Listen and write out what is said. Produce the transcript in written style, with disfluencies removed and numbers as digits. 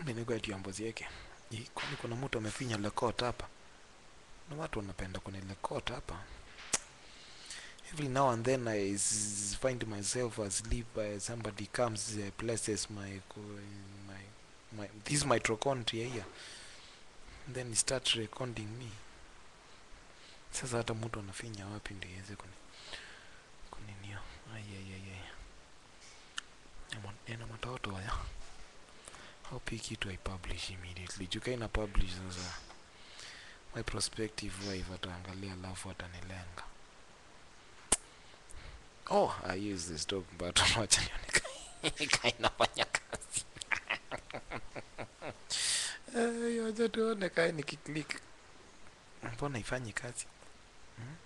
Mimi kwa tiambozi yake. Kwani kuna mtu amefinya lekot hapa? Na watu wanapenda kuna lekot hapa. Every now and then I find myself asleep by somebody comes places my this mitochondria here. And then he starts recording me. Sasa hata mtu anafinya wapi ndio iweze kuninio. Nina matoto haya. How picky to I publish immediately. Jukaina publish sasa. My prospective wife ataangalia alafu atanilenga. Oh, I use this dog button. Wacha nionekane inafanya kazi. Wacha tuone kai nikiklik. Mbona ifanyi kazi?